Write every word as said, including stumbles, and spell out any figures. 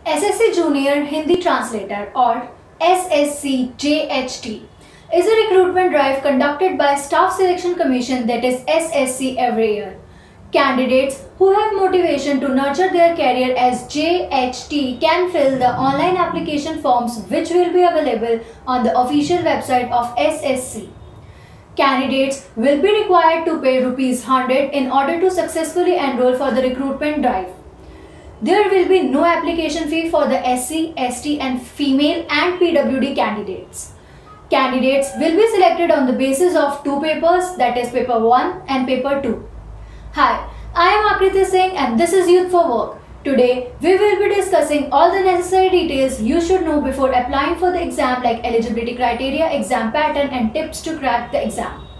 S S C Junior Hindi Translator or S S C J H T is a recruitment drive conducted by Staff Selection Commission, that is S S C, every year. Candidates who have motivation to nurture their career as J H T can fill the online application forms which will be available on the official website of S S C. Candidates will be required to pay rupees one hundred in order to successfully enroll for the recruitment drive. There will be no application fee for the S C, S T and female and P W D candidates. Candidates will be selected on the basis of two papers, that is paper one and paper two. Hi, I am Akriti Singh and this is Youth for Work. Today, we will be discussing all the necessary details you should know before applying for the exam, like eligibility criteria, exam pattern and tips to crack the exam.